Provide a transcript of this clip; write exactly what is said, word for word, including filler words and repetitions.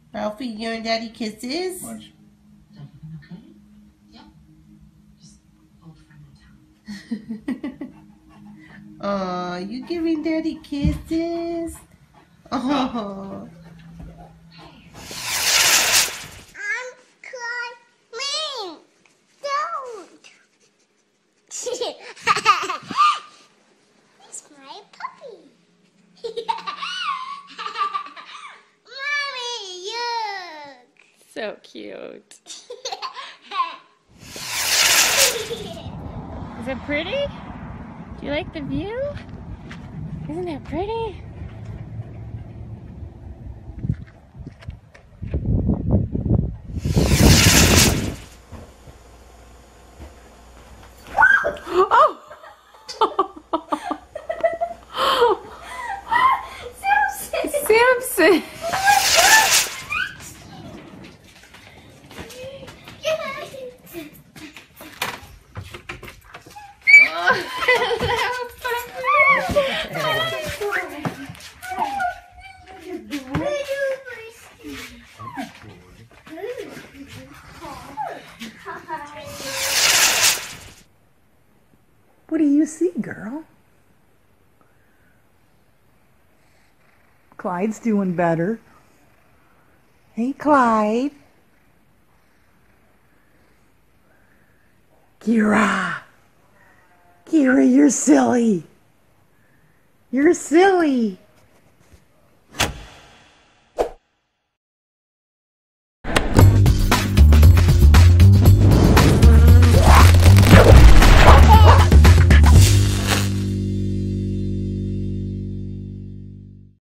Ralphie, you and Daddy kisses? Much. Okay? Yep. Just hold for my tongue. Aw, you giving Daddy kisses? Oh. I'm crying. Don't. It's my puppy. Mommy, yuck. So cute. Is it pretty? Do you like the view? Isn't it pretty? Oh! Samson. Samson! What do you see, girl? Clyde's doing better. Hey, Clyde. Kira. Kira, you're silly. You're silly.